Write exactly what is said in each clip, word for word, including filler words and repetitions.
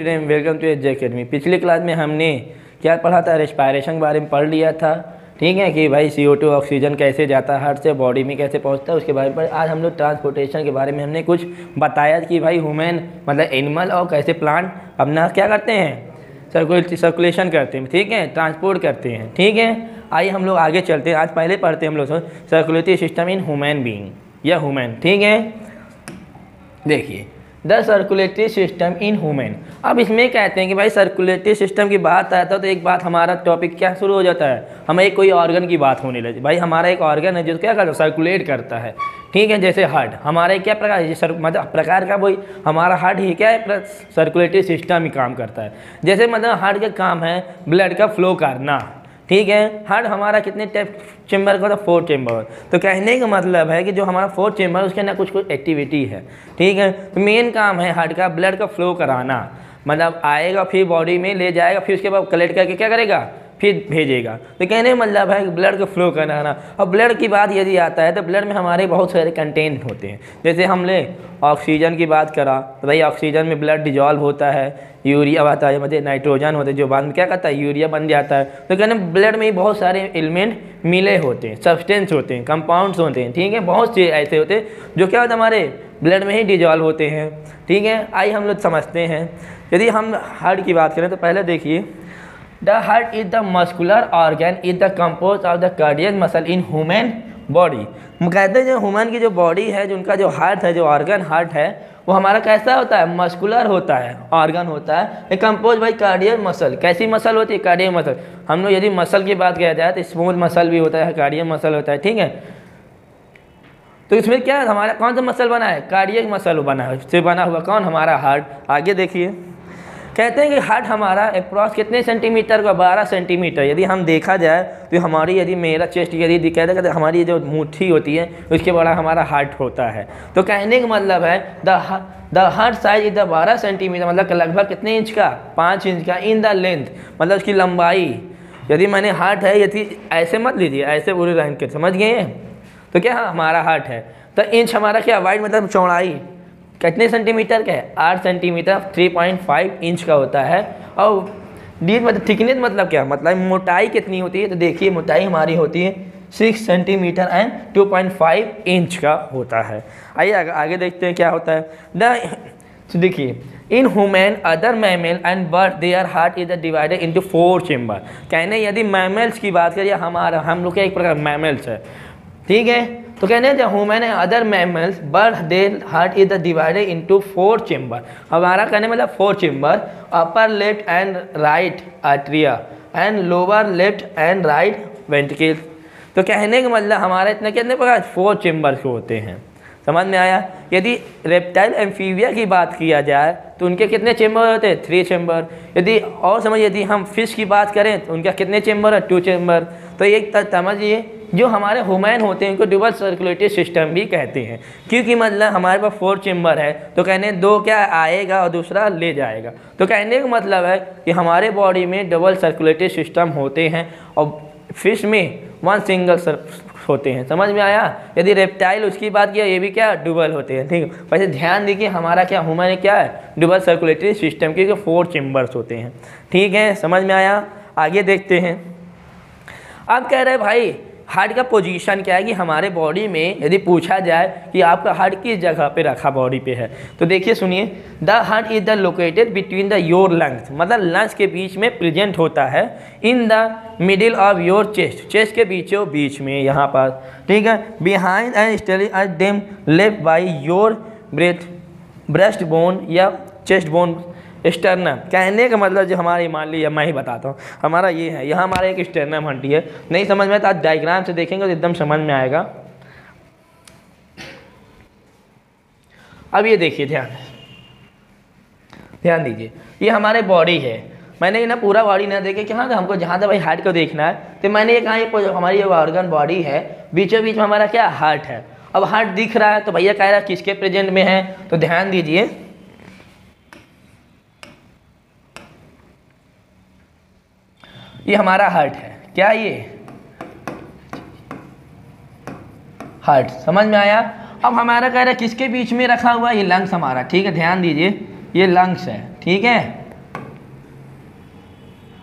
Children, welcome to H J academy. पिछली class में हमने क्या पढ़ा था, रेस्पायरेशन के बारे में पढ़ लिया था, ठीक है, कि भाई सी ओ टू ऑक्सीजन कैसे जाता है हार्ट से बॉडी में कैसे पहुंचता है, उसके बारे में। आज हम लोग ट्रांसपोर्टेशन के बारे में हमने कुछ बताया कि भाई ह्यूमन मतलब एनिमल और कैसे प्लांट अपना क्या करते हैं, सर्कुलेट सर्कुलेशन करते हैं, ठीक है, ट्रांसपोर्ट करते हैं, ठीक है। आइए हम लोग आगे चलते हैं। आज पहले पढ़ते हैं हम लोग circulatory system in human being या ह्यूमन, ठीक है। देखिए the circulatory system in human. अब इसमें कहते हैं कि भाई सर्कुलेटरी सिस्टम की बात आता है तो एक बात हमारा टॉपिक क्या शुरू हो जाता है, हमें एक कोई ऑर्गन की बात होने लगी। भाई हमारा एक ऑर्गन है जो क्या करता है, सर्कुलेट करता है, ठीक है। जैसे हार्ट हमारा क्या प्रकार सर, मतलब प्रकार का वही हमारा हार्ट ही क्या है, सर्कुलेटरी सिस्टम ही काम करता है। जैसे मतलब हार्ट का काम है ब्लड का फ्लो करना, ठीक है। हार्ट हमारा कितने टाइप चेम्बर का था, फोर चेम्बर। तो कहने का मतलब है कि जो हमारा फोर चेम्बर उसके अंदर कुछ कुछ एक्टिविटी है, ठीक है। तो मेन काम है हार्ट का ब्लड का फ्लो कराना, मतलब आएगा फिर बॉडी में ले जाएगा, फिर उसके बाद कलेक्ट करके क्या करेगा, फिर भेजेगा। तो कहने का मतलब है ब्लड को फ्लो कराना। और ब्लड की बात यदि आता है तो ब्लड में हमारे बहुत सारे कंटेंट होते हैं। जैसे हमने ऑक्सीजन की बात करा तो भाई ऑक्सीजन में ब्लड डिजॉल्व होता है, यूरिया आता है, मतलब नाइट्रोजन होता है जो बाद में क्या करता है, यूरिया बन जाता है। तो कहने ब्लड में बहुत सारे एलिमेंट मिले होते हैं, सब्सटेंस होते हैं, कंपाउंड्स होते हैं, ठीक है। बहुत से ऐसे होते हैं जो क्या होता है हमारे ब्लड में ही डिजॉल्व होते हैं, ठीक है। आइए हम लोग समझते हैं। यदि हम हार्ट की बात करें तो पहले देखिए the heart is the muscular organ is the compose of the cardiac muscle in human body. हम कहते हैं जो ह्यूमन की जो बॉडी है, जो उनका जो हार्ट है, जो ऑर्गन हार्ट है, वो हमारा कैसा होता है, मस्कुलर होता है, ऑर्गन होता है। ये कंपोज बाई कार्डियक मसल। कैसी मसल होती है, कार्डियक मसल। हम लोग यदि मसल की बात किया जाए तो स्मूथ मसल भी होता है, कार्डियक मसल होता है, ठीक है। तो इसमें क्या है, हमारा कौन सा मसल बना है, कार्डियक मसल बना है, इससे बना हुआ कौन, हमारा हार्ट। आगे देखिए कहते हैं कि हार्ट हमारा अप्रॉक्स कितने सेंटीमीटर का, बारह सेंटीमीटर। यदि हम देखा जाए तो हमारी यदि मेरा चेस्ट यदि दिखाया जाए तो हमारी जो मुट्ठी होती है उसके बड़ा हमारा हार्ट होता है। तो कहने का मतलब है the the heart size is the बारह सेंटीमीटर, मतलब लगभग कितने इंच का, पाँच इंच का। इन द लेंथ मतलब उसकी लंबाई। यदि मैंने हार्ट है, यदि ऐसे मत लीजिए, ऐसे पूरे रंग के, समझ गए हैं। तो क्या हमारा हार्ट है तो इंच हमारा क्या, वाइड मतलब चौड़ाई कितने सेंटीमीटर का है, आठ centimetre, three point five inch का होता है। और डीप मतलब थिकनेस मतलब क्या, मतलब मोटाई कितनी होती है, तो देखिए मोटाई हमारी होती है six centimetre and two point five inch का होता है। आइए आगे, आगे देखते हैं क्या होता है। द देखिए in human other mammal and bird their heart is divided into four chamber. कहने यदि मैमल्स की बात करिए, हमारा हम लोग का एक प्रकार मैमल्स है, ठीक है। तो कहने जो ह्यूमन है other mammals bird their heart is divided into four chamber. हमारा कहने मतलब four chamber, upper left and right atria and lower left and right ventricle. तो कहने का मतलब हमारा इतने कितने प्रकार, फोर चेम्बर होते हैं, समझ में आया। यदि रेप्टाइल एम्फीबिया की बात किया जाए तो उनके कितने चेम्बर होते हैं, थ्री चेम्बर। यदि और समझ यदि हम फिश की बात करें तो उनका कितने चेम्बर है, टू चेम्बर। तो एक समझिए जो हमारे ह्यूमन होते हैं उनको डुअल सर्कुलेटरी सिस्टम भी कहते हैं, क्योंकि मतलब हमारे पास फोर चेम्बर है। तो कहने दो क्या आएगा और दूसरा ले जाएगा। तो कहने का मतलब है कि हमारे बॉडी में डबल सर्कुलेटरी सिस्टम होते हैं और फिश में वन सिंगल होते हैं, समझ में आया। यदि रेप्टाइल उसकी बात किया, ये भी क्या डुअल होते हैं, ठीक है। वैसे ध्यान दीजिए हमारा क्या ह्यूमन क्या है, डुअल सर्कुलेटरी सिस्टम, क्योंकि फोर चेम्बर्स होते हैं, ठीक है, समझ में आया। आगे देखते हैं। अब कह रहे हैं भाई हार्ट का पोजीशन क्या है, कि हमारे बॉडी में यदि पूछा जाए कि आपका हार्ट किस जगह पे रखा बॉडी पे है, तो देखिए सुनिए the heart is the located between the your lungs, मतलब लंग्स के बीच में प्रेजेंट होता है in the middle of your chest, chest के बीचों बीच में यहाँ पर, ठीक है। Behind and stalling at them left by your breath breast bone या चेस्ट बोन स्टर्नम। कहने का मतलब जो हमारे मान लीजिए मैं ही बताता हूँ, हमारा ये है, यहाँ हमारा एक स्टर्नम हड्डी है। नहीं समझ में तो आज डायग्राम से देखेंगे तो एकदम समझ में आएगा। अब ये देखिए, ध्यान ध्यान दीजिए, ये हमारे बॉडी है। मैंने ना पूरा बॉडी ना देखे कि हाँ हमको जहाँ तक भाई हार्ट को देखना है, तो मैंने ये कहा ये हमारी जो ऑर्गन बॉडी है, बीचों बीच में हमारा क्या हार्ट है। अब हार्ट दिख रहा है तो भैया कह रहा है किसके प्रेजेंट में है, तो ध्यान दीजिए ये हमारा हार्ट है, क्या ये हार्ट, समझ में आया। अब हमारा कह रहा है किसके बीच में रखा हुआ है, ये लंग्स हमारा, ठीक है। ध्यान दीजिए ये लंग्स है, ठीक है,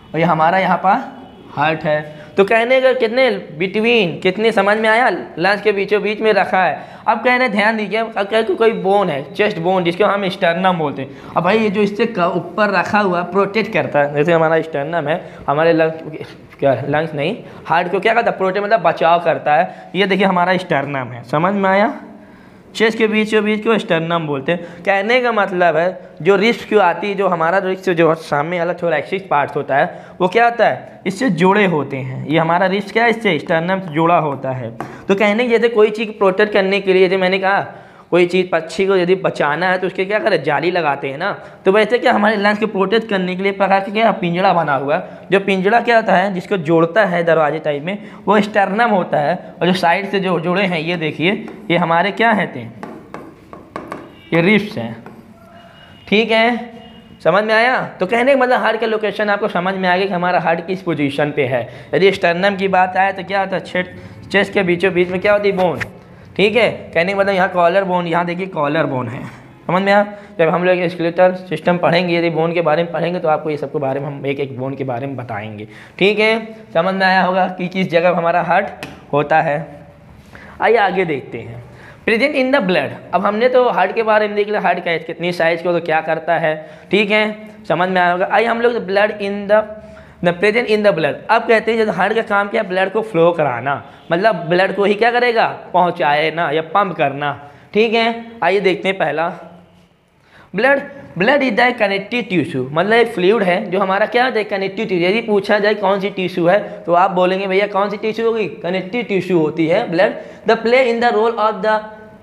और ये हमारा यहाँ पर हार्ट है। तो कहने का कितने बिटवीन, कितने समझ में आया, लंग्स के बीचों बीच में रखा है। अब कहने ध्यान दीजिए, अब कह कोई बोन है, चेस्ट बोन, जिसको हम स्टर्नम बोलते हैं। अब भाई ये जो इससे ऊपर रखा हुआ प्रोटेक्ट करता है, जैसे हमारा स्टर्नम है, हमारे लंग्स, क्या लंग्स नहीं, हार्ट को क्या करता है, प्रोटेक्ट मतलब बचाव करता है। ये देखिए हमारा स्टर्नम है, समझ में आया। चेस्ट के बीचों बीच को स्टर्नम बोलते हैं। कहने का मतलब है जो रिस्ट क्यों आती है, जो हमारा रिस्ट जो सामने वाला थोरैक्सिक पार्ट होता है वो क्या होता है, इससे जुड़े होते हैं। ये हमारा रिस्ट क्या है, इससे स्टर्नम से जुड़ा होता है। तो कहने की जैसे कोई चीज़ प्रोटेक्ट करने के लिए, जैसे मैंने कहा कोई चीज़ पक्षी को यदि बचाना है तो उसके क्या करें, जाली लगाते हैं ना। तो वैसे क्या हमारे लंग्स को प्रोटेक्ट करने के लिए प्रकार के क्या पिंजड़ा बना हुआ है। जो पिंजड़ा क्या होता है, जिसको जोड़ता है दरवाजे टाइप में, वो स्टर्नम होता है। और जो साइड से जो जुड़े हैं, ये देखिए, ये हमारे क्या हैं, ये रिब्स हैं। ठीक है, समझ में आया। तो कहने का मतलब हार्ट का लोकेशन आपको समझ में आ गया कि हमारा हार्ट किस पोजीशन पे है। यदि स्टर्नम की बात आए तो क्या होता है, चेस्ट के बीचों बीच में क्या होती है, बोन। ठीक है, कहने का मतलब यहाँ कॉलर बोन, यहाँ देखिए कॉलर बोन है, समझ में आया। जब हम लोग स्केलेटल सिस्टम पढ़ेंगे, यदि बोन के बारे में पढ़ेंगे तो आपको ये सब के बारे में हम एक एक बोन के बारे में बताएंगे। ठीक है, समझ में आया होगा कि किस जगह हमारा हार्ट होता है। आइए आगे देखते हैं, प्रेजेंट इन द ब्लड। अब हमने तो हार्ट के बारे में देख लिया, हार्ट का कितनी साइज को तो क्या करता है। ठीक है, समझ में आया होगा। आइए हम लोग blood in the the present in the blood. अब कहते हैं जब हार्ट का काम क्या, ब्लड को फ्लो कराना, मतलब ब्लड को ही क्या करेगा, पहुँचाए ना, या पंप करना। ठीक है, आइए देखते हैं पहला, blood blood is the connective tissue, मतलब एक फ्लूइड है जो हमारा क्या होता है, कनेक्टिव टिश्यू। यदि पूछा जाए कौन सी टिश्यू है तो आप बोलेंगे भैया कौन सी टिश्यू होगी, कनेक्टिव टिश्यू होती है blood. The play in the role of the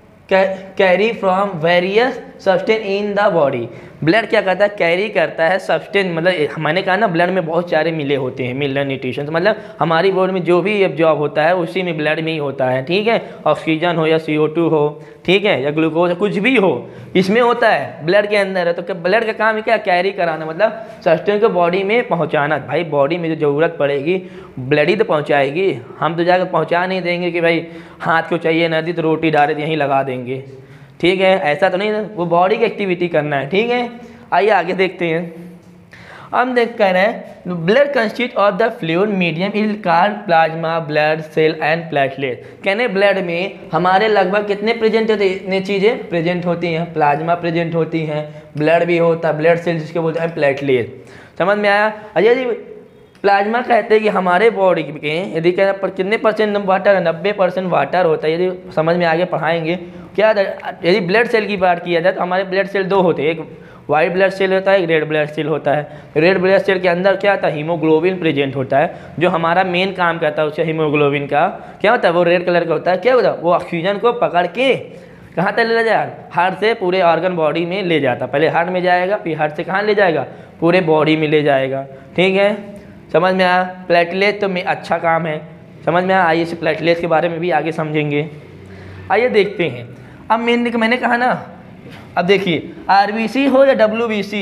carry from various substance in the body. Blood क्या करता है, कैरी करता है सब्सटेंस, मतलब मैंने कहा ना ब्लड में बहुत सारे मिले होते हैं, मिनरल न्यूट्रिशन, मतलब हमारी बॉडी में जो भी एब्जॉर्ब होता है उसी में ब्लड में ही होता है। ठीक है, ऑक्सीजन हो या सी ओ टू हो, ठीक है, या ग्लूकोज, कुछ भी हो, इसमें होता है, ब्लड के अंदर है। तो ब्लड का काम है क्या, कैरी कराना, मतलब सब्सटेंस को बॉडी में पहुँचाना। भाई बॉडी में जो ज़रूरत पड़ेगी ब्लड ही तो पहुँचाएगी, हम तो जाकर पहुँचा नहीं देंगे कि भाई हाथ को चाहिए नदी तो रोटी डायरेक्ट यहीं लगा देंगे। ठीक है, ऐसा तो नहीं, वो बॉडी की एक्टिविटी करना है। ठीक है, आइए आगे देखते हैं। हम देख कर रहे हैं blood constitute of the fluid medium is called plasma, blood cell and platelet. कहने ब्लड में हमारे लगभग कितने प्रेजेंट होते हैं, इतनी चीज़ें प्रेजेंट होती हैं, प्लाज्मा प्रेजेंट होती हैं, ब्लड भी होता है, ब्लड सेल जिसके बोलते हैं प्लेटलेट। समझ में आया। अजय जी, प्लाज्मा कहते हैं कि हमारे बॉडी के यदि क्या पर कितने परसेंट वाटर है, नब्बे परसेंट वाटर होता है। यदि समझ में आगे पढ़ाएंगे क्या, यदि ब्लड सेल की बात किया जाए तो हमारे ब्लड सेल दो होते हैं, एक वाइट ब्लड सेल होता है, एक रेड ब्लड सेल होता है। रेड ब्लड सेल के अंदर क्या होता है, हीमोग्लोबिन प्रेजेंट होता है, जो हमारा मेन काम करता है उससे हीमोग्लोबिन का क्या होता है, वो रेड कलर का होता है। क्या होता है, वो ऑक्सीजन को पकड़ के कहाँ तक ले जाएगा, हार्ट से पूरे ऑर्गन बॉडी में ले जाता है। पहले हार्ट में जाएगा, फिर हार्ट से कहाँ ले जाएगा, पूरे बॉडी में ले जाएगा। ठीक है, समझ में आया। प्लेटलेट तो में अच्छा काम है, समझ में आया। आइए इस प्लेटलेट के बारे में भी आगे समझेंगे। आइए देखते हैं। अब मैंने मैंने कहा ना, अब देखिए आरबीसी हो या WBC,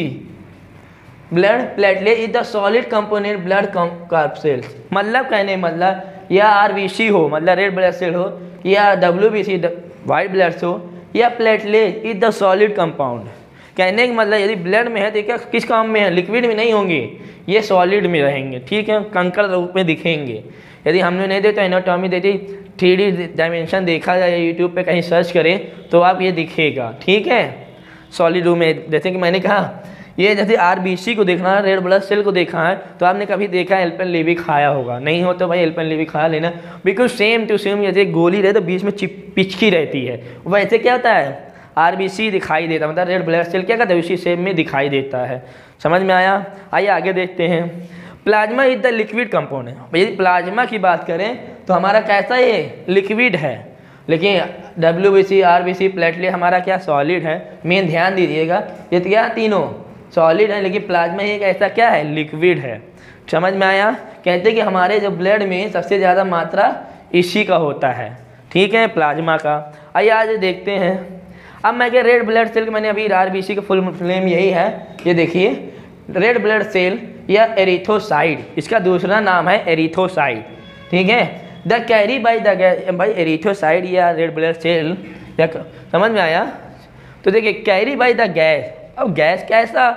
blood platelet is the solid component blood corpuscles. मतलब कहने मतलब या आरबीसी हो मतलब रेड ब्लड सेल हो, या डब्ल्यूबीसी वाइट ब्लड सेल हो, या platelet is the solid compound. कहने का मतलब यदि ब्लड में है तो क्या किस काम में है, लिक्विड में नहीं होंगे, ये सॉलिड में रहेंगे। ठीक है, कंकड़ रूप में दिखेंगे। यदि हमने नहीं दे तो एनाटॉमी दे दी, थ्री डी डायमेंशन देखा जाए, यूट्यूब पे कहीं सर्च करें तो आप ये दिखेगा। ठीक है, सॉलिड रूप में, जैसे कि मैंने कहा ये जैसे आरबीसी को देखना है, रेड ब्लड सेल को देखा है, तो आपने कभी देखा है एल्पेनलिबे खाया होगा, नहीं हो तो भाई एल्पेनलिबे खा लेना, बिल्कुल सेम टू सेम। जैसे गोली रहे तो बीच में चिप पिचकी रहती है, वैसे क्या होता है आरबीसी दिखाई देता, मतलब रेड ब्लड सेल क्या करता है उसी सेम में दिखाई देता है। समझ में आया। आइए आगे देखते हैं। Plasma is the liquid compound. यदि प्लाज्मा की बात करें तो हमारा कैसा ये लिक्विड है, लेकिन डब्ल्यूबीसी, आरबीसी, प्लेटलेट हमारा क्या सॉलिड है। मेन ध्यान दीजिएगा, ये क्या तीनों सॉलिड है, लेकिन प्लाज्मा एक ऐसा क्या है, लिक्विड है। समझ में आया। कहते हैं कि हमारे जो ब्लड में सबसे ज़्यादा मात्रा इसी का होता है। ठीक है, प्लाज्मा का। आइए आज देखते हैं। अब मैं क्या रेड ब्लड सेल, मैंने अभी आरबीसी का फुल नेम यही है, ये देखिए रेड ब्लड सेल या एरिथोसाइड, इसका दूसरा नाम है एरिथोसाइड। ठीक है, द कैरी बाय द भाई एरिथोसाइड या रेड ब्लड सेल, या समझ में आया। तो देखिए कैरी बाय द गैस। अब गैस कैसा,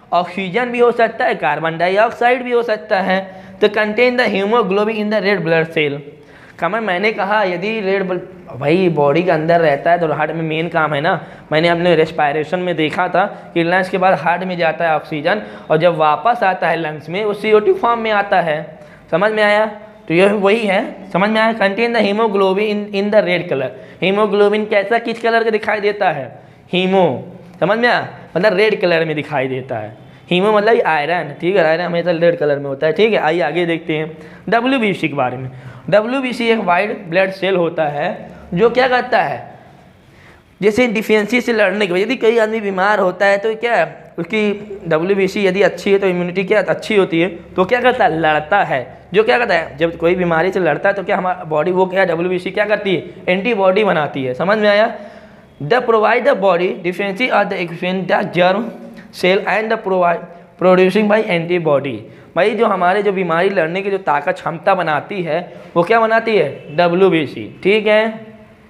ऑक्सीजन भी हो सकता है, कार्बन डाइऑक्साइड भी हो सकता है। तो contain the haemoglobin in the red blood cell. कमर मैंने कहा यदि रेड भाई बॉडी के अंदर रहता है तो हार्ट में मेन काम है ना, मैंने अपने रेस्पायरेशन में देखा था कि लंग्स के बाद हार्ट में जाता है ऑक्सीजन और जब वापस आता है लंग्स में वो सी ओ टू फॉर्म में आता है। समझ में आया? तो यह वही है, समझ में आया। Contain the haemoglobin in in the red colour. Haemoglobin कैसा किस कलर का दिखाई देता है? हीमो, समझ में आया, मतलब रेड कलर में दिखाई देता है। हीमो मतलब आयरन, ठीक है, आयरन हमेशा रेड कलर में होता है, ठीक है। आइए आगे देखते हैं डब्ल्यू बी सी के बारे में। डब्ल्यू बी सी एक वाइट ब्लड सेल होता है जो क्या करता है, जैसे डिफिशियंसी से लड़ने के बाद यदि कोई आदमी बीमार होता है तो क्या उसकी डब्ल्यू बी सी यदि अच्छी है तो इम्यूनिटी क्या अच्छी होती है, तो क्या करता है, लड़ता है। जो क्या करता है, जब कोई बीमारी से लड़ता है तो क्या हमारा बॉडी वो क्या डब्ल्यू बी सी क्या करती है, एंटीबॉडी बनाती है। समझ में आया? The provide the body deficiency of the equation the germ cell and the provide producing by antibody. भाई जो हमारे जो बीमारी लड़ने की जो ताकत क्षमता बनाती है वो क्या बनाती है, डब्ल्यू बी सी, ठीक है।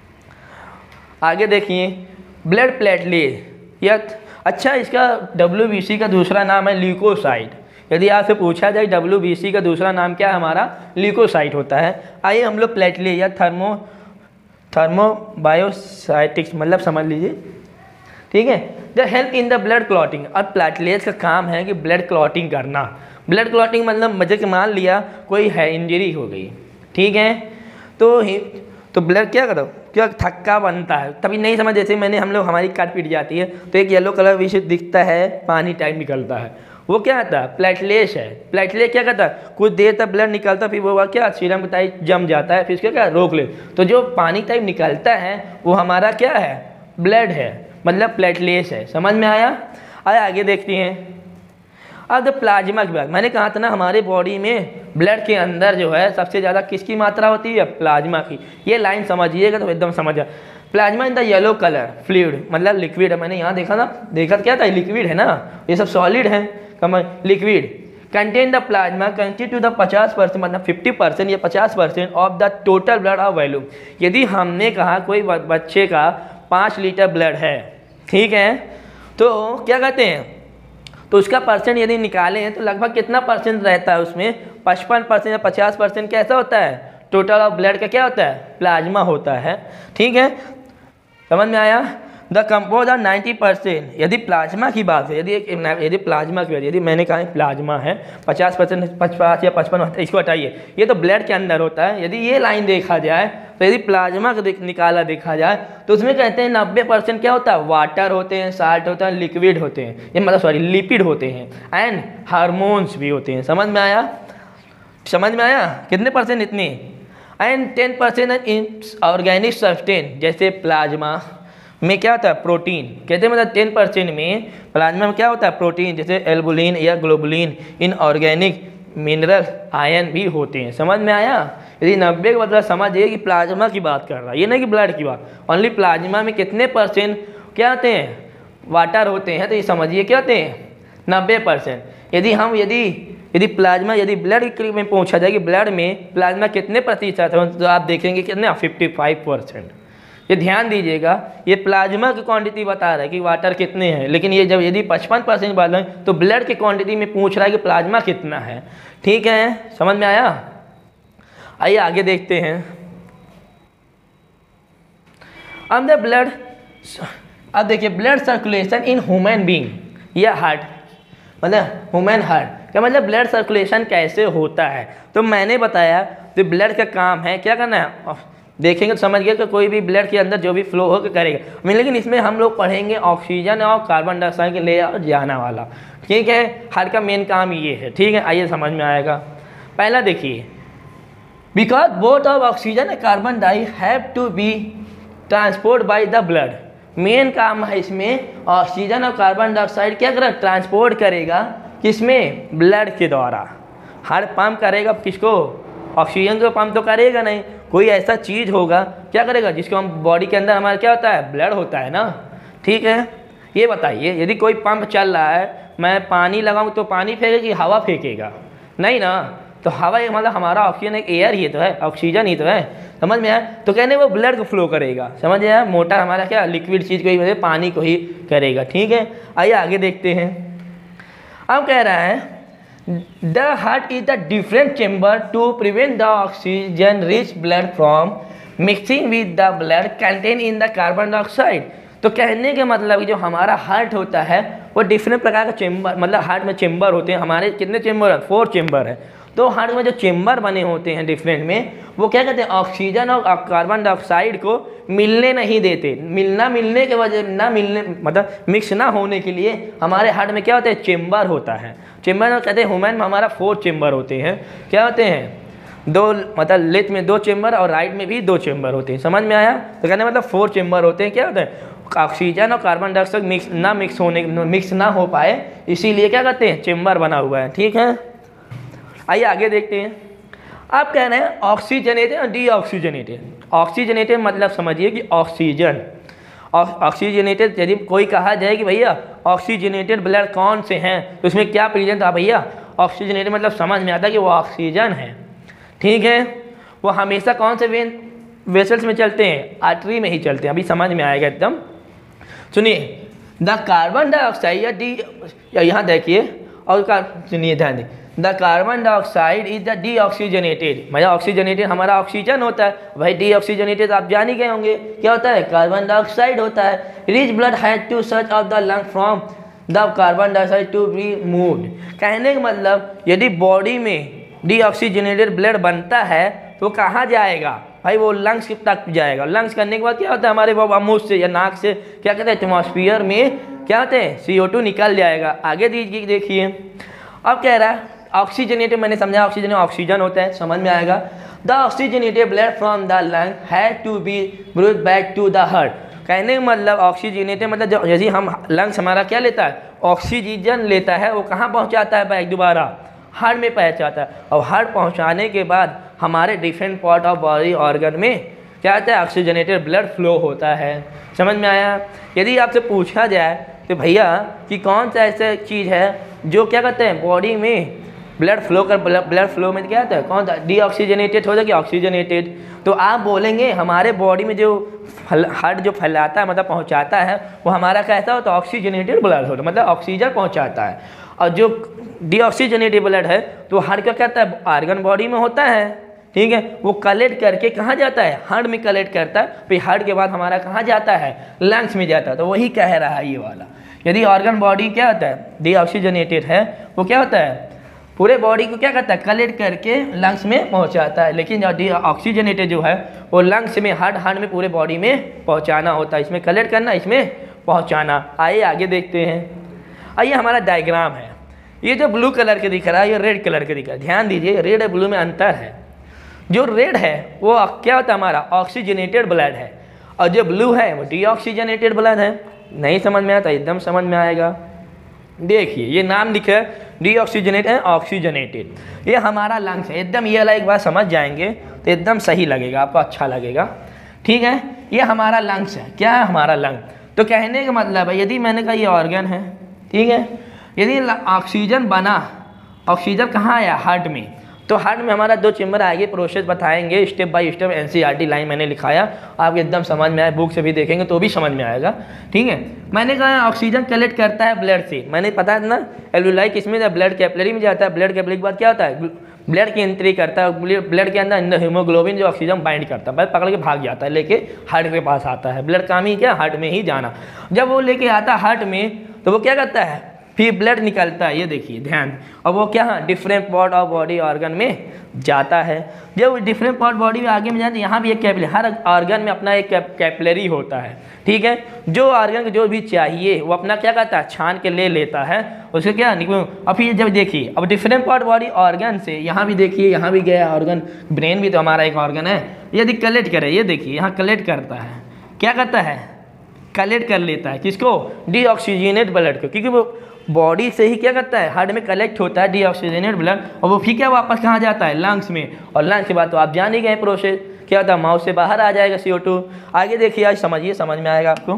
आगे देखिए ब्लड प्लेटलेट या अच्छा इसका डब्ल्यू बी सी का दूसरा नाम है ल्यूकोसाइट। यदि आपसे पूछा जाए डब्ल्यू बी सी का दूसरा नाम क्या है, हमारा ल्यूकोसाइट होता है। आइए हम लोग प्लेटलेट या थर्मो थर्मोबायोसाइटिक्स मतलब समझ लीजिए, ठीक है। The help in the blood clotting. अब प्लेटलेट्स का काम है कि ब्लड क्लॉटिंग करना। ब्लड क्लॉटिंग मतलब मजे के मान लिया कोई है इंजरी हो गई, ठीक है, तो तो ब्लड क्या करो क्या थक्का बनता है, तभी नहीं समझ, जैसे मैंने हम लोग हमारी काट पीट जाती है तो एक येलो कलर विशेष दिखता है, पानी टाइप निकलता है, वो क्या आता है, प्लेटलेट है। प्लेटलेट क्या करता है, कुछ देर तक ब्लड निकलता है, फिर वो क्या सीरम टाइप जम जाता है, फिर इसका क्या रोक ले, तो जो पानी टाइप निकलता है वो हमारा क्या है, ब्लड है, मतलब प्लेटलेट है। समझ में आया? आया आगे देखते हैं। अब द प्लाज्मा की बात, मैंने कहा था ना हमारे बॉडी में ब्लड के अंदर जो है सबसे ज़्यादा किसकी मात्रा होती है, प्लाज्मा की। ये लाइन समझिएगा तो एकदम समझ आ। Plasma in the yellow colour fluid मतलब लिक्विड है। मैंने यहाँ देखा ना, देखा क्या था, लिक्विड है ना, ये सब सॉलिड है, कम liquid. Contain the plasma constitute the पचास परसेंट मतलब फिफ्टी परसेंट या पचास percent of the total blood of volume. यदि हमने कहा कोई बच्चे का पाँच लीटर ब्लड है, ठीक है, तो क्या कहते हैं, तो उसका परसेंट यदि निकालें हैं तो लगभग कितना परसेंट रहता है उसमें, पचपन परसेंट या पचास परसेंट कैसा होता है, टोटल ऑफ ब्लड का क्या होता है, प्लाज्मा होता है, ठीक है। समझ में आया? The compose are ninety percent. यदि प्लाज्मा की बात है, यदि यदि प्लाज्मा की बात, यदि मैंने कहा प्लाज्मा है पचास परसेंट पचास या पचपन होता है, इसको हटाइए, ये तो ब्लड के अंदर होता है। यदि ये लाइन देखा जाए तो यदि प्लाज्मा को निकाला देखा जाए तो उसमें कहते हैं नब्बे परसेंट क्या होता है, वाटर होते हैं, साल्ट होता है, लिक्विड होते हैं, ये मतलब सॉरी लिपिड होते हैं, एंड हार्मोन्स भी होते हैं। समझ में आया? समझ में आया? कितने परसेंट, इतनी। And ten percent in organic substance, जैसे प्लाज्मा में क्या होता है, प्रोटीन, कहते हैं मतलब टेन परसेंट में प्लाज्मा में क्या होता है, प्रोटीन, जैसे एल्बुलिन या globulin. In organic mineral ion भी होते हैं। समझ में आया? यदि नब्बे का मतलब समझिए कि प्लाज्मा की बात कर रहा है, ये नहीं कि ब्लड की बात। ओनली प्लाज्मा में कितने परसेंट क्या होते हैं, वाटर होते हैं, तो ये समझिए क्या होते हैं, नब्बे परसेंट। यदि हम यदि यदि प्लाज्मा यदि ब्लड में पूछा जाए कि ब्लड में प्लाज्मा कितने प्रतिशत है, तो आप देखेंगे कितने, फिफ्टी फाइव परसेंट। ये ध्यान दीजिएगा, ये प्लाज्मा की क्वांटिटी बता रहा है कि वाटर कितने हैं, लेकिन ये जब यदि पचपन परसेंट बात है तो ब्लड की क्वांटिटी में पूछ रहा है कि प्लाज्मा कितना है, ठीक है। समझ में आया? आइए आगे देखते हैं। अब द ब्लड, अब देखिए blood circulation in human being या हार्ट, मतलब ह्यूमन हार्ट का मतलब ब्लड सर्कुलेशन कैसे होता है। तो मैंने बताया तो ब्लड का काम है क्या करना है, देखेंगे तो समझ गए कि कोई भी ब्लड के अंदर जो भी फ्लो होकर करेगा, लेकिन इसमें हम लोग पढ़ेंगे ऑक्सीजन और कार्बन डाइऑक्साइड के ले जाना वाला, ठीक है। हार्ट का मेन काम ये है, ठीक है। आइए समझ में आएगा। पहला देखिए, because both of oxygen and carbon डाई have to be transport by the blood. Main काम है इसमें ऑक्सीजन और कार्बन डाइऑक्साइड क्या करेगा, ट्रांसपोर्ट करेगा, किसमें, ब्लड के द्वारा। हार्ट पंप करेगा किसको, ऑक्सीजन को पंप तो करेगा नहीं, कोई ऐसा चीज़ होगा क्या करेगा जिसको हम बॉडी के अंदर हमारा क्या होता है, ब्लड होता है ना, ठीक है। ये बताइए यदि कोई पंप चल रहा है, मैं पानी लगाऊं तो पानी फेंकेगा कि हवा फेंकेगा, नहीं ना, तो हवा मतलब हमारा ऑक्सीजन एक एयर ही तो है, ऑक्सीजन ही तो है। समझ में आया? तो कहने वो ब्लड को फ्लो करेगा। समझ आया? मोटर हमारा क्या लिक्विड चीज़ को ही पानी को ही करेगा, ठीक है। आइए आगे देखते हैं। अब कह रहा है the heart is the different chamber to prevent the oxygen rich blood from mixing with the blood contain in the carbon dioxide. तो कहने के मतलब जो हमारा हार्ट होता है वो डिफरेंट प्रकार का चेम्बर, मतलब हार्ट में चेम्बर होते हैं। हमारे कितने चेम्बर है? फोर चेम्बर है। तो हार्ट में जो चेम्बर बने होते हैं डिफरेंट में, वो क्या कहते हैं, ऑक्सीजन और कार्बन डाइऑक्साइड को मिलने नहीं देते। मिलना मिलने के वजह ना मिलने मतलब मिक्स ना होने के लिए हमारे हार्ट में क्या होता है, चेम्बर होता है। चेम्बर में कहते हैं ह्यूमन में हमारा फोर चेम्बर होते हैं। क्या होते हैं? दो, मतलब लेफ्ट में दो चेम्बर और राइट में भी दो चेम्बर होते हैं। समझ में आया? तो कहने मतलब फोर चेम्बर होते हैं। क्या होता है? ऑक्सीजन और कार्बन डाइऑक्साइड मिक्स ना मिक्स होने मिक्स ना हो पाए, इसीलिए क्या कहते हैं, चेम्बर बना हुआ है। ठीक है, आइए आगे देखते हैं। आप कह रहे हैं ऑक्सीजनेटेड और डीऑक्सीजनेटेड। ऑक्सीजनेटेड मतलब समझिए कि ऑक्सीजन, ऑक्सीजनेटेड यदि कोई कहा जाए कि भैया ऑक्सीजनेटेड ब्लड कौन से हैं तो उसमें क्या प्रेजेंट था, भैया ऑक्सीजनेटेड मतलब समझ में आता है कि वो ऑक्सीजन है। ठीक है, वो हमेशा कौन से वेन वेसल्स में चलते हैं, आर्टरी में ही चलते हैं। अभी समझ में आएगा एकदम। सुनिए, द कार्बन डाइऑक्साइड या डी, यहाँ देखिए और सुनिए ध्यान दें, the carbon dioxide is the deoxygenated. मतलब ऑक्सीजनेटेड हमारा ऑक्सीजन होता है, भाई डीऑक्सीजनेटेड आप जान ही गए होंगे क्या होता है, कार्बन डाइऑक्साइड होता है। Rich blood had to search of the lung from the carbon dioxide to be moved. कहने का मतलब यदि बॉडी में डीऑक्सीजनेटेड ब्लड बनता है तो कहाँ जाएगा भाई, वो लंग्स तक जाएगा। लंग्स करने के बाद क्या होता है, हमारे वो मुँह से या नाक से क्या कहते हैं, एटमॉस्फेयर में क्या होते हैं, सी ओ टू निकल जाएगा। आगे दीजिए देखिए, अब कह रहा है ऑक्सीजनेटेड, मैंने समझा ऑक्सीजन ऑक्सीजन होता है, समझ में आएगा। The oxygenated blood from the lung had to be brought back to the heart. कहने का मतलब ऑक्सीजनेटेड मतलब जैसे हम लंग्स हमारा क्या लेता है, ऑक्सीजन लेता है, वो कहाँ पहुँचाता है बैक, दोबारा हार्ट में पहुँचाता है। और हार्ट पहुँचाने के बाद हमारे different part of body organ में क्या होता है, ऑक्सीजनेटेड ब्लड फ्लो होता है। समझ में आया? यदि आपसे पूछा जाए तो भैया कि कौन सा ऐसा चीज़ है जो क्या कहते हैं बॉडी में ब्लड फ्लो कर, ब्लड फ्लो में क्या होता है, कौन सा डीऑक्सीजनेटेड हो जाए कि ऑक्सीजनेटेड, तो आप बोलेंगे हमारे बॉडी में जो हार्ट जो फैलाता है मतलब पहुंचाता है वो हमारा कैसा होता है, ऑक्सीजनेटेड ब्लड होता है, मतलब ऑक्सीजन पहुंचाता है। और जो डीऑक्सीजनेटेड ब्लड है तो हार्ट क्या कहता है, आर्गन बॉडी में होता है। ठीक है, वो कलेक्ट करके कहाँ जाता है, हार्ट में कलेक्ट करता है, फिर हार्ट के बाद हमारा कहाँ जाता है, लंग्स में जाता है। तो वही कह रहा है ये वाला, यदि ऑर्गन बॉडी क्या होता है, डीऑक्सीजनेटेड है, वो क्या होता है, पूरे बॉडी को क्या करता है, कलेक्ट करके लंग्स में पहुंचाता है। लेकिन जो डीऑक्सीजनेटेड जो है वो लंग्स में, हार्ट हार्ट में, पूरे बॉडी में पहुंचाना होता है। इसमें कलेक्ट करना, इसमें पहुंचाना। आइए आगे देखते हैं। आइए हमारा डायग्राम है, ये जो ब्लू कलर के दिख रहा है ये रेड कलर के दिख रहा है। ध्यान दीजिए, रेड और ब्लू में अंतर है। जो रेड है वो क्या होता है, हमारा ऑक्सीजनेटेड ब्लड है, और जो ब्लू है वो डीऑक्सीजनेटेड ब्लड है। नहीं समझ में आता, एकदम समझ में आएगा। देखिए ये नाम लिखा है डीऑक्सीजनेटेड है, ऑक्सीजनेटेड। ये हमारा लंग्स है, एकदम ये वाला एक बार समझ जाएंगे तो एकदम सही लगेगा, आपको अच्छा लगेगा। ठीक है, ये हमारा लंग्स है। क्या है हमारा लंग? तो कहने का मतलब है यदि मैंने कहा ये ऑर्गन है, ठीक है, यदि ऑक्सीजन बना, ऑक्सीजन कहाँ आया, हार्ट में, तो हार्ट में हमारा दो चेम्बर आएंगे, प्रोसेस बताएंगे step by step. NCERT line मैंने लिखाया, आप एकदम समझ में आए, बुक से भी देखेंगे तो भी समझ में आएगा। ठीक है, मैंने कहा ऑक्सीजन कलेक्ट करता है ब्लड से, मैंने पता है ना, एल्यूलाई किसमें, ब्लड कैपिलरी में जाता है। ब्लड कैपिलरी के बाद क्या होता है, ब्लड की एंट्री करता है, ब्लड के अंदर हीमोग्लोबिन जो ऑक्सीजन बाइंड करता है, बस पकड़ के भाग जाता है, लेके हार्ट के पास आता है। ब्लड काम ही क्या, हार्ट में ही जाना। जब वो लेके आता है हार्ट में तो वो क्या करता है, फिर ब्लड निकलता है, ये देखिए ध्यान, और वो क्या, different part of body organ में जाता है। जब डिफरेंट पार्ट बॉडी में आगे में जाते हैं, यहाँ भी एक कैपिलरी, हर ऑर्गन में अपना एक कैपिलरी होता है। ठीक है, जो ऑर्गन को जो भी चाहिए वो अपना क्या करता है, छान के ले लेता है, उसको क्या निकल। अब फिर जब देखिए, अब डिफरेंट पार्ट बॉडी ऑर्गन से यहाँ भी देखिए, यहाँ भी गया ऑर्गन, ब्रेन भी तो हमारा एक ऑर्गन है, यदि कलेक्ट करे, ये देखिए यहाँ कलेक्ट करता है, क्या करता है, कलेक्ट कर लेता है किसको, डीऑक्सीजनेटेड ब्लड को, क्योंकि वो बॉडी से ही क्या करता है, हार्ट में कलेक्ट होता है डीऑक्सीजनेटेड ब्लड, और वो फिर क्या वापस कहाँ जाता है, लंग्स में, और लंग्स के बाद तो आप जान ही गए प्रोसेस क्या होता है, माउथ से बाहर आ जाएगा सी ओ टू। आगे देखिए, आज समझिए, समझ में आएगा आपको।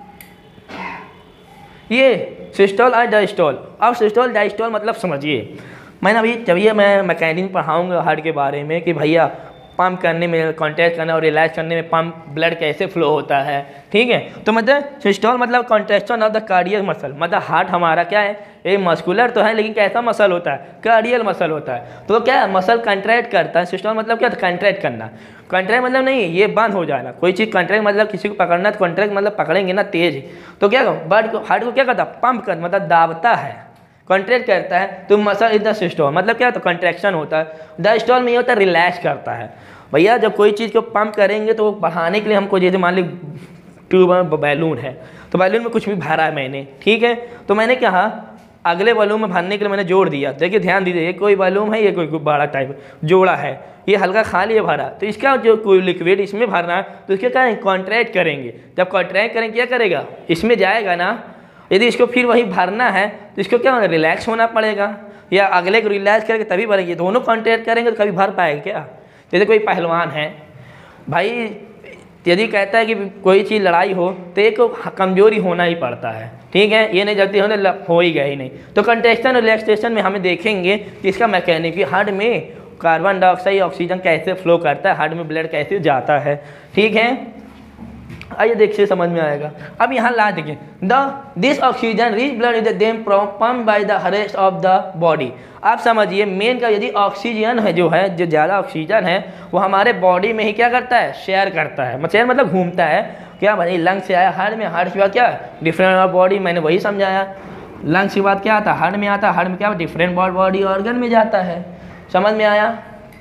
ये सिस्टोल और डायस्टोल। अब सिस्टोल डायस्टोल मतलब समझिए, मैंने अभी जब ये मैं मैकेनिक पढ़ाऊँगा हार्ट के बारे में कि भैया पंप करने में, कॉन्ट्रैक्ट करने और रिलैक्स करने में पंप ब्लड कैसे फ्लो होता है, ठीक है। तो मतलब सिस्टोल मतलब contraction of the cardiac muscle, मतलब हार्ट हमारा क्या है, ये मस्कुलर तो है लेकिन कैसा मसल होता है, कार्डियल मसल होता है। तो क्या है, मसल कंट्रैक्ट करता है। सिस्टोल मतलब क्या, कंट्रैक्ट करना। कंट्रैक्ट मतलब नहीं ये बंद हो जाना, कोई चीज़ कंट्रैक्ट मतलब किसी को पकड़ना, तो कंट्रैक्ट मतलब पकड़ेंगे ना तेज, तो क्या ब्लड को, हार्ट को क्या करता है, पंप कर मतलब दाबता है, कॉन्ट्रैक्ट करता है। तो मसल इज द सिस्टोल, मतलब क्या होता है, कंट्रैक्शन होता है। द स्टोल में ये होता है रिलैक्स करता है। भैया जब कोई चीज़ को पंप करेंगे तो बढ़ाने के लिए हमको, जैसे मान ली ट्यूब में बैलून है, तो बैलून में कुछ भी भरा है मैंने, ठीक है, तो मैंने कहा अगले बैलून में भरने के लिए मैंने जोड़ दिया। देखिए ध्यान दीजिए, ये कोई बैलून है, ये कोई बड़ा टाइप जोड़ा है, ये हल्का खाली है भरा, तो इसका जो कोई लिक्विड इसमें भरना है तो इसके क्या कॉन्ट्रैक्ट करेंगे। जब कॉन्ट्रैक्ट करेंगे क्या करेगा, इसमें जाएगा ना, यदि इसको फिर वही भरना है तो इसको क्या होगा, रिलैक्स होना पड़ेगा, या अगले को रिलैक्स करके तभी भरेंगे। दोनों कॉन्ट्रैक्ट करेंगे तो कभी भर पाएगा क्या। जैसे कोई पहलवान है भाई, यदि कहता है कि कोई चीज़ लड़ाई हो तो एक कमजोरी होना ही पड़ता है, ठीक है, ये नहीं जल्दी होने हो ही गया ही नहीं। तो कंट्रैक्शन और रिलैक्सेशन में हमें देखेंगे कि इसका मैकेनिक, हार्ट में कार्बन डाइऑक्साइड ऑक्सीजन कैसे फ्लो करता है, हार्ट में ब्लड कैसे जाता है, ठीक है। आइए देखिए समझ में आएगा। अब यहाँ ला देखिए, the this oxygen rich blood is them pump by the rest of the body. आप समझिए मेन का, यदि ऑक्सीजन है जो है, जो ज़्यादा ऑक्सीजन है वो हमारे बॉडी में ही क्या करता है, शेयर करता है, शेयर मतलब घूमता है। क्या भाई, लंग से आया हार्ट में, हार्ट के बाद क्या डिफरेंट बॉडी, मैंने वही समझाया। लंग्स के बाद क्या आता है, हार्ट में आता है, हार्ट में क्या डिफरेंट बॉडी ऑर्गन में जाता है। समझ में आया,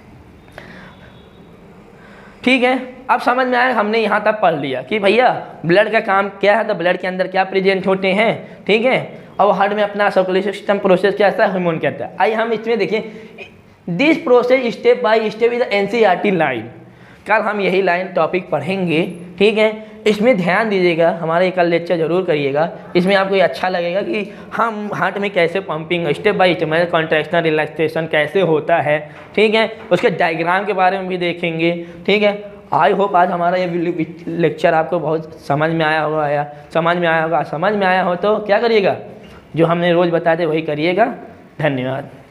ठीक है। अब समझ में आया, हमने यहाँ तक पढ़ लिया कि भैया ब्लड का काम क्या है, तो ब्लड के अंदर क्या प्रेजेंट होते हैं, ठीक है, और हार्ट में अपना सर्कुलेशन सिस्टम प्रोसेस क्या है, हार्मोन कहता है। आइए हम इसमें देखिए, this process step by step is NCERT line. कल हम यही लाइन टॉपिक पढ़ेंगे, ठीक है। इसमें ध्यान दीजिएगा, हमारे कल लेक्चर जरूर करिएगा, इसमें आपको ये अच्छा लगेगा कि हम हार्ट में कैसे पंपिंग स्टेप बाय स्टेप, मतलब कॉन्ट्रैक्शन रिलैक्सेशन कैसे होता है, ठीक है, उसके डायग्राम के बारे में भी देखेंगे, ठीक है। आई होप आज हमारा ये लेक्चर आपको बहुत समझ में आया होगा, आया समझ में आया होगा। समझ में आया हो तो क्या करिएगा, जो हमने रोज़ बताते वही करिएगा। धन्यवाद।